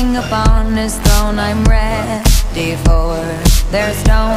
king upon his throne, I'm ready for their stone.